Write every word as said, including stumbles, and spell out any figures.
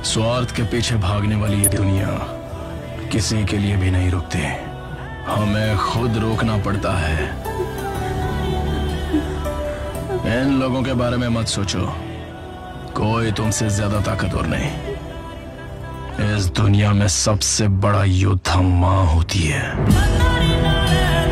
स्वार्थ के पीछे भागने वाली ये दुनिया किसी के लिए भी नहीं रुकती। हमें खुद रोकना पड़ता है। इन लोगों के बारे में मत सोचो, कोई तुमसे ज्यादा ताकतवर नहीं। इस दुनिया में सबसे बड़ा योद्धा माँ होती है।